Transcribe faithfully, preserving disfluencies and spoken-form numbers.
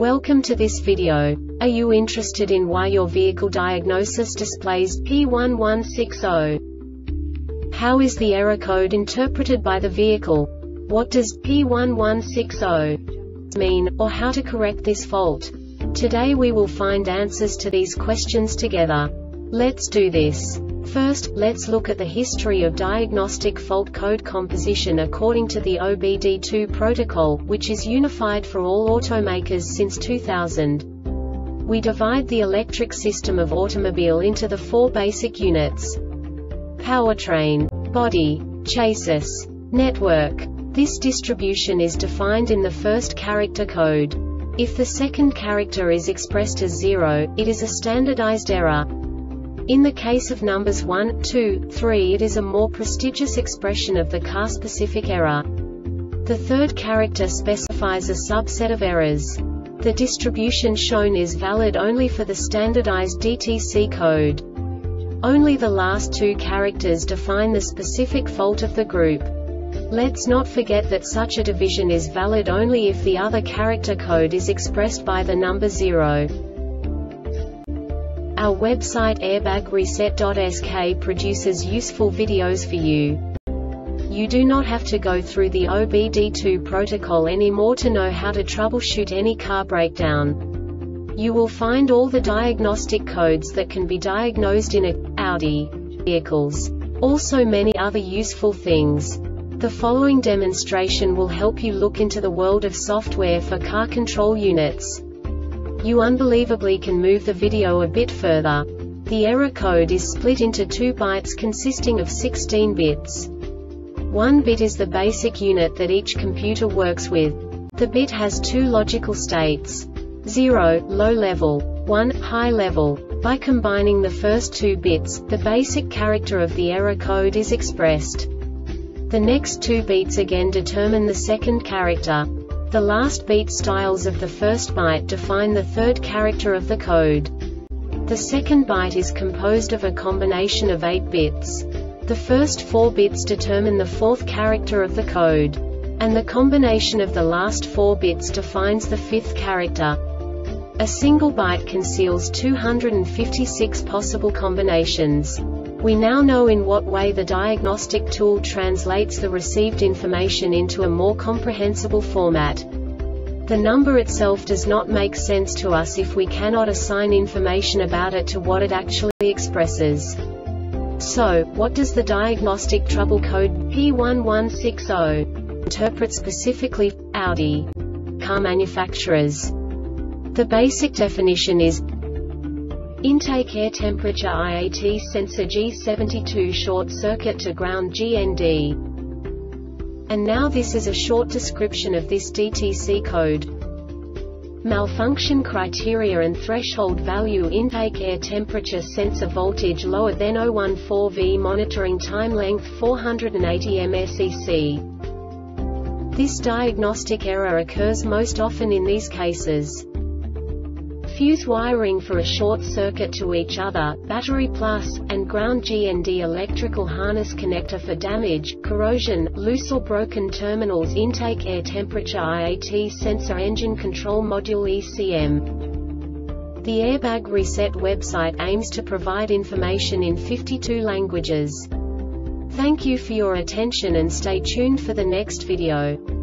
Welcome to this video. Are you interested in why your vehicle diagnosis displays P one one six zero? How is the error code interpreted by the vehicle? What does P one one six zero mean, or how to correct this fault? Today we will find answers to these questions together. Let's do this. First, let's look at the history of diagnostic fault code composition according to the O B D two protocol, which is unified for all automakers since two thousand. We divide the electric system of automobile into the four basic units: powertrain, body, chassis, network. This distribution is defined in the first character code. If the second character is expressed as zero, it is a standardized error. In the case of numbers one, two, three, it is a more prestigious expression of the car-specific error. The third character specifies a subset of errors. The distribution shown is valid only for the standardized D T C code. Only the last two characters define the specific fault of the group. Let's not forget that such a division is valid only if the other character code is expressed by the number zero. Our website airbag reset dot S K produces useful videos for you. You do not have to go through the O B D two protocol anymore to know how to troubleshoot any car breakdown. You will find all the diagnostic codes that can be diagnosed in a Audi vehicles. Also many other useful things. The following demonstration will help you look into the world of software for car control units. You unbelievably can move the video a bit further. The error code is split into two bytes consisting of sixteen bits. One bit is the basic unit that each computer works with. The bit has two logical states: zero, low level, one, high level. By combining the first two bits, the basic character of the error code is expressed. The next two beats again determine the second character. The last beat styles of the first byte define the third character of the code. The second byte is composed of a combination of eight bits. The first four bits determine the fourth character of the code. And the combination of the last four bits defines the fifth character. A single byte conceals two hundred fifty-six possible combinations. We now know in what way the diagnostic tool translates the received information into a more comprehensible format. The number itself does not make sense to us if we cannot assign information about it to what it actually expresses. So, what does the diagnostic trouble code P one one six zero interpret specifically for Audi car manufacturers? The basic definition is intake air temperature I A T sensor G seventy-two short circuit to ground G N D. And now this is a short description of this D T C code. Malfunction criteria and threshold value: intake air temperature sensor voltage lower than zero point one four volt, monitoring time length four hundred eighty milliseconds. This diagnostic error occurs most often in these cases: fuse wiring for a short circuit to each other, battery plus, and ground G N D electrical harness connector for damage, corrosion, loose or broken terminals, intake air temperature I A T sensor engine control module E C M. The Airbag Reset website aims to provide information in fifty-two languages. Thank you for your attention and stay tuned for the next video.